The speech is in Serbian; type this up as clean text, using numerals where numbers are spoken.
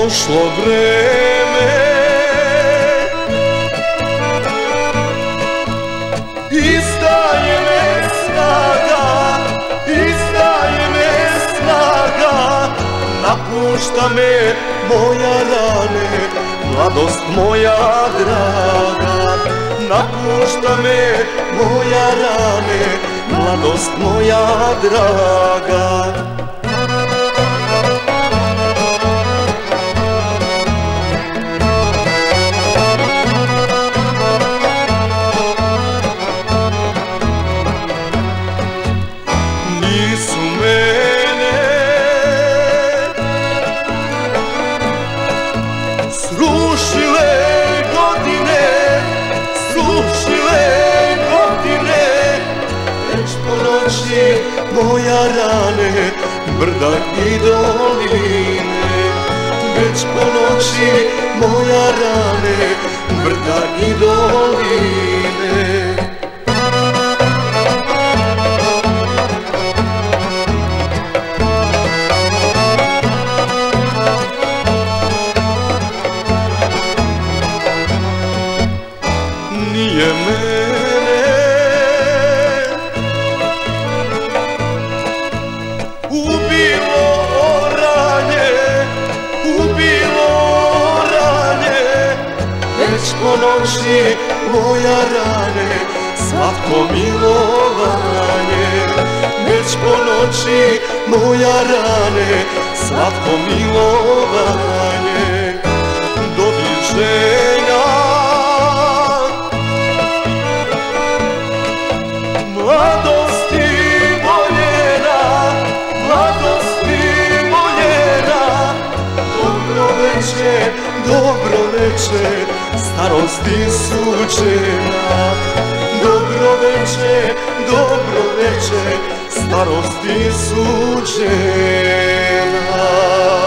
prošlo vreme, izdaje me snaga, izdaje me snaga, napušta me moja rane, mladost moja draga, napušta me moja rane, mladost moja draga. Nisu mene srušile godine, srušile godine, već po noći moja rane, brda i doline, već po noći moja rane, brda i doline. Nije mene ubilo oranje, ubilo oranje, već po noći moja rane, slatko milovanje, već po noći moja rane, slatko milovanje. Doviđenja mladosti voljena, mladosti voljena, dobro veče, dobro veče, starosti suđena, dobro veče, dobro veče, starosti suđena.